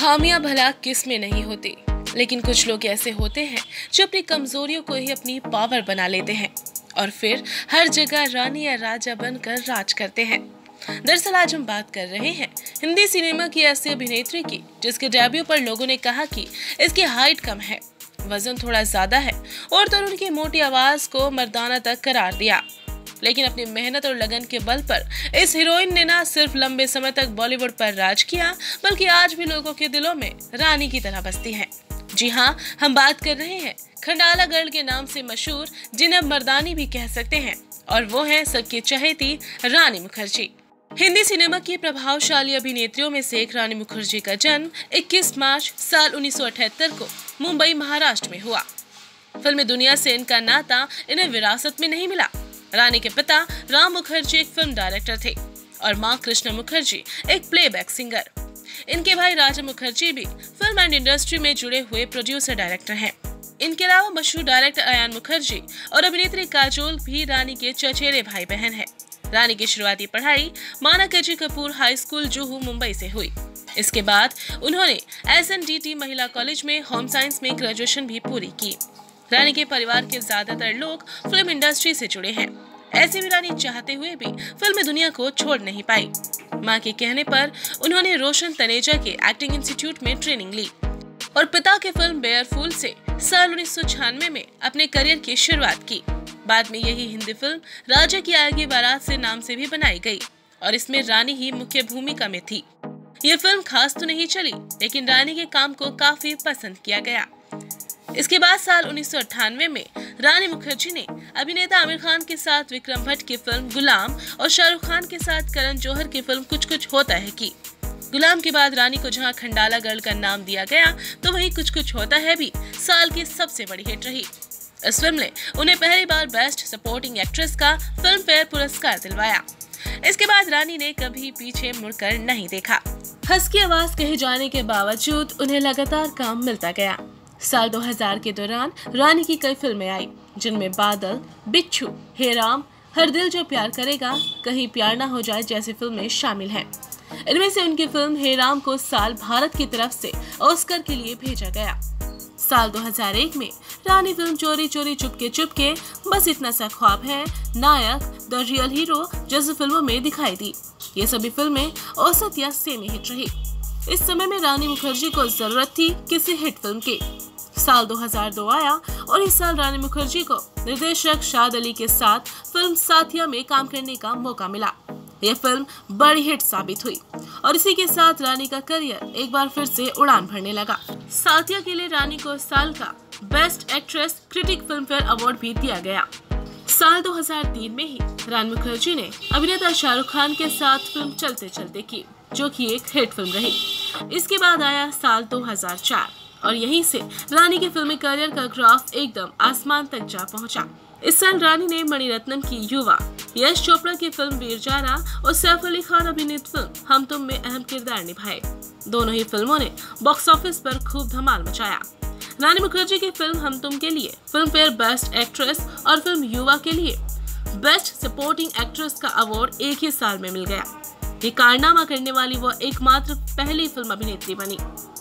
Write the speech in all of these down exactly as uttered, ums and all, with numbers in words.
खामियां भला किस में नहीं होती, लेकिन कुछ लोग ऐसे होते हैं जो अपनी कमजोरियों को ही अपनी पावर बना लेते हैं और फिर हर जगह रानी या राजा बनकर राज करते हैं। दरअसल आज हम बात कर रहे हैं हिंदी सिनेमा की ऐसी अभिनेत्री की जिसके डेब्यू पर लोगों ने कहा कि इसकी हाइट कम है, वजन थोड़ा ज्यादा है और तो उनकी मोटी आवाज को मर्दाना तक करार दिया। लेकिन अपनी मेहनत और लगन के बल पर इस हीरोइन ने ना सिर्फ लंबे समय तक बॉलीवुड पर राज किया, बल्कि आज भी लोगों के दिलों में रानी की तरह बसती है। जी हाँ, हम बात कर रहे हैं खंडाला गर्ल के नाम से मशहूर, जिन्हें मर्दानी भी कह सकते हैं, और वो है सबकी चहेती रानी मुखर्जी। हिंदी सिनेमा की प्रभावशाली अभिनेत्रियों में से एक रानी मुखर्जी का जन्म इक्कीस मार्च साल उन्नीस सौ अठहत्तर को मुंबई महाराष्ट्र में हुआ। फिल्मी दुनिया से इनका नाता इन्हें विरासत में नहीं मिला। रानी के पिता राम मुखर्जी एक फिल्म डायरेक्टर थे और मां कृष्णा मुखर्जी एक प्लेबैक सिंगर। इनके भाई राजा मुखर्जी भी फिल्म एंड इंडस्ट्री में जुड़े हुए प्रोड्यूसर डायरेक्टर हैं। इनके अलावा मशहूर डायरेक्टर अयान मुखर्जी और अभिनेत्री काजोल भी रानी के चचेरे भाई बहन हैं। रानी की शुरुआती पढ़ाई Maneckji Cooper high school Juhu Mumbai से हुई। इसके बाद उन्होंने एस एन डी टी महिला कॉलेज में होम साइंस में ग्रेजुएशन भी पूरी की। रानी के परिवार के ज्यादातर लोग फिल्म इंडस्ट्री से जुड़े हैं। ऐसे में रानी चाहते हुए भी फिल्म दुनिया को छोड़ नहीं पाई। मां के कहने पर उन्होंने रोशन तनेजा के एक्टिंग इंस्टीट्यूट में ट्रेनिंग ली और पिता के फिल्म बेयरफुल से साल उन्नीस सौ छियानवे में अपने करियर की शुरुआत की। बाद में यही हिंदी फिल्म राजा की आएगी बारात से नाम से भी बनाई गई और इसमें रानी ही मुख्य भूमिका में थी। ये फिल्म खास तो नहीं चली, लेकिन रानी के काम को काफी पसंद किया गया। इसके बाद साल उन्नीस सौ अट्ठानवे में रानी मुखर्जी ने अभिनेता आमिर खान के साथ विक्रम भट्ट की फिल्म गुलाम और शाहरुख खान के साथ करण जौहर की फिल्म कुछ कुछ होता है की। गुलाम के बाद रानी को जहां खंडाला गर्ल का नाम दिया गया, तो वहीं कुछ कुछ होता है भी साल की सबसे बड़ी हिट रही। इस फिल्म ने उन्हें पहली बार बेस्ट सपोर्टिंग एक्ट्रेस का फिल्म फेयर पुरस्कार दिलवाया। इसके बाद रानी ने कभी पीछे मुड़कर नहीं देखा। हस्की आवाज कहे जाने के बावजूद उन्हें लगातार काम मिलता गया। साल दो हज़ार के दौरान रानी की कई फिल्में आई, जिनमें बादल, बिच्छू, हे राम, हर दिल जो प्यार करेगा, कहीं प्यार ना हो जाए जैसी फिल्में शामिल हैं। इनमें से उनकी फिल्म हे राम को साल भारत की तरफ से ऑस्कर के लिए भेजा गया। साल दो हज़ार एक में रानी फिल्म चोरी चोरी चुपके चुपके, बस इतना सा ख्वाब है, नायक, द रियल हीरो जैसी फिल्मों में दिखाई दी। ये सभी फिल्में औसत या सेमी हिट रही। इस समय में रानी मुखर्जी को जरूरत थी किसी हिट फिल्म की। साल दो हज़ार दो आया और इस साल रानी मुखर्जी को निर्देशक शाद अली के साथ फिल्म साथिया में काम करने का मौका मिला। यह फिल्म बड़ी हिट साबित हुई और इसी के साथ रानी का करियर एक बार फिर से उड़ान भरने लगा। साथिया के लिए रानी को साल का best actress critic Filmfare award भी दिया गया। साल दो हज़ार तीन में ही रानी मुखर्जी ने अभिनेता शाहरुख खान के साथ फिल्म चलते चलते की, जो कि एक हिट फिल्म रही। इसके बाद आया साल दो हज़ार चार और यहीं से रानी के फिल्मी करियर का ग्राफ एकदम आसमान तक जा पहुंचा। इस साल रानी ने मणिरत्नम की युवा, यश चोपड़ा की फिल्म वीर जारा और सैफ अली खान अभिनीत फिल्म हम तुम में अहम किरदार निभाए। दोनों ही फिल्मों ने बॉक्स ऑफिस पर खूब धमाल मचाया। रानी मुखर्जी की फिल्म हम तुम के लिए फिल्म फेयर बेस्ट एक्ट्रेस और फिल्म युवा के लिए बेस्ट सपोर्टिंग एक्ट्रेस का अवार्ड एक ही साल में मिल गया। ये कारनामा करने वाली वो एकमात्र पहली फिल्म अभिनेत्री बनी।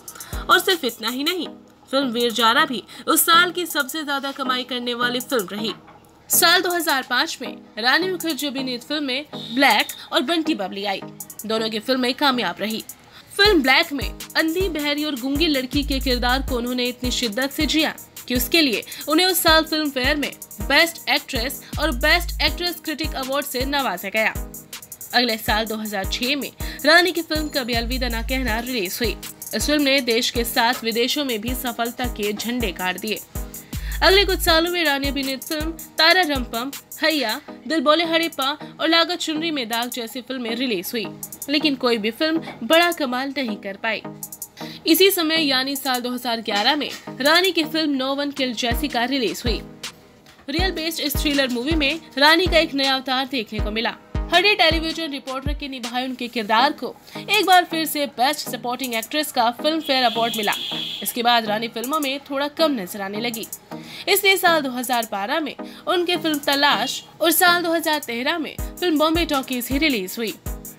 और सिर्फ इतना ही नहीं, फिल्म वीर जारा भी उस साल की सबसे ज्यादा कमाई करने वाली फिल्म रही। साल दो हज़ार पाँच में रानी मुखर्जी अभिनीत फिल्म में ब्लैक और बंटी बबली आई। दोनों की फिल्में कामयाब रही। फिल्म ब्लैक में अंधी, बहरी और गूंगी लड़की के किरदार को उन्होंने इतनी शिद्दत से जिया कि उसके लिए उन्हें उस साल फिल्म फेयर में बेस्ट एक्ट्रेस और बेस्ट एक्ट्रेस क्रिटिक अवार्ड से नवाजा गया। अगले साल दो हज़ार छह में रानी की फिल्म कभी अलविदा ना कहना रिलीज हुई। इस फिल्म ने देश के साथ विदेशों में भी सफलता के झंडे गाड़ दिए। अगले कुछ सालों में रानी अभिनीत फिल्म तारा रंपम, हैया, दिल बोले हड़प्पा और लागत चुनरी में दाग जैसी फिल्में रिलीज हुई, लेकिन कोई भी फिल्म बड़ा कमाल नहीं कर पाई। इसी समय यानी साल दो हज़ार ग्यारह में रानी की फिल्म नो वन किल्ड जेसिका रिलीज हुई। रियल बेस्ड इस थ्रिलर मूवी में रानी का एक नया अवतार देखने को मिला। हर टेलीविजन रिपोर्टर के निभाए उनके किरदार को एक बार फिर से बेस्ट सपोर्टिंग एक्ट्रेस का फिल्म फेयर अवार्ड मिला। इसके बाद रानी फिल्मों में थोड़ा कम नजर आने लगी, इसलिए साल दो हज़ार बारह में उनकी फिल्म तलाश और साल दो हज़ार तेरह में फिल्म बॉम्बे टॉकीज ही रिलीज हुई।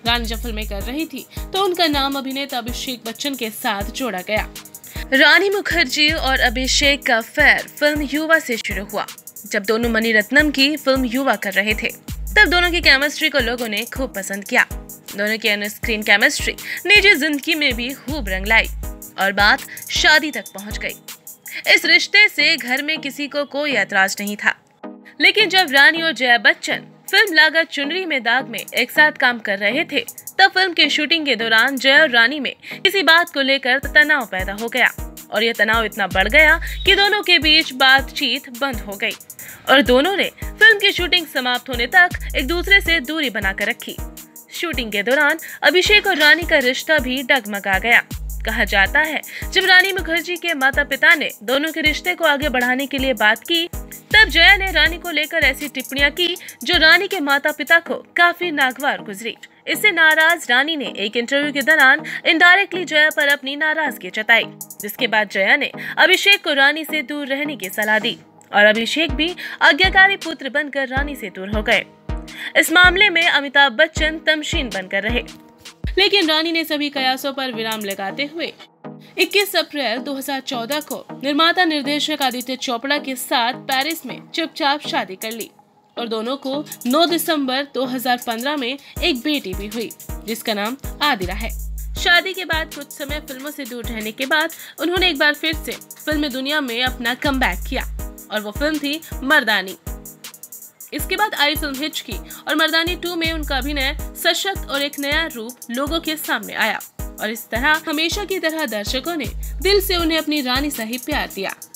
रानी जब फिल्में कर रही थी तो उनका नाम अभिनेता अभिषेक बच्चन के साथ जोड़ा गया। रानी मुखर्जी और अभिषेक का अफेयर फिल्म युवा से शुरू हुआ। जब दोनों मणिरत्नम की फिल्म युवा कर रहे थे तब दोनों की केमिस्ट्री को लोगों ने खूब पसंद किया। दोनों की ऑन स्क्रीन केमिस्ट्री निजी जिंदगी में भी खूब रंग लाई और बात शादी तक पहुंच गई। इस रिश्ते से घर में किसी को कोई ऐतराज नहीं था। लेकिन जब रानी और जया बच्चन फिल्म लागा चुनरी में दाग में एक साथ काम कर रहे थे तब फिल्म की शूटिंग के दौरान जया और रानी में किसी बात को लेकर तनाव पैदा हो गया और यह तनाव इतना बढ़ गया कि दोनों के बीच बातचीत बंद हो गई और दोनों ने फिल्म की शूटिंग समाप्त होने तक एक दूसरे से दूरी बनाकर रखी। शूटिंग के दौरान अभिषेक और रानी का रिश्ता भी डगमगा गया। कहा जाता है जब रानी मुखर्जी के माता पिता ने दोनों के रिश्ते को आगे बढ़ाने के लिए बात की तब जया ने रानी को लेकर ऐसी टिप्पणियां की जो रानी के माता पिता को काफी नागवार गुजरी। इससे नाराज रानी ने एक इंटरव्यू के दौरान इनडायरेक्टली जया पर अपनी नाराजगी जताई, जिसके बाद जया ने अभिषेक को रानी से दूर रहने की सलाह दी और अभिषेक भी आज्ञाकारी पुत्र बनकर रानी से दूर हो गए। इस मामले में अमिताभ बच्चन तमशीन बनकर रहे, लेकिन रानी ने सभी कयासों पर विराम लगाते हुए इक्कीस अप्रैल दो हज़ार चौदह को निर्माता निर्देशक आदित्य चोपड़ा के साथ पेरिस में चुपचाप शादी कर ली और दोनों को नौ दिसंबर दो हज़ार पंद्रह में एक बेटी भी हुई जिसका नाम आदिरा है। शादी के बाद कुछ समय फिल्मों से दूर रहने के बाद उन्होंने एक बार फिर से फिल्म दुनिया में अपना कमबैक किया और वो फिल्म थी मर्दानी। इसके बाद आई फिल्म हिचकी और मर्दानी टू में उनका अभिनय सशक्त और एक नया रूप लोगों के सामने आया और इस तरह हमेशा की तरह दर्शकों ने दिल से उन्हें अपनी रानी सा ही प्यार दिया।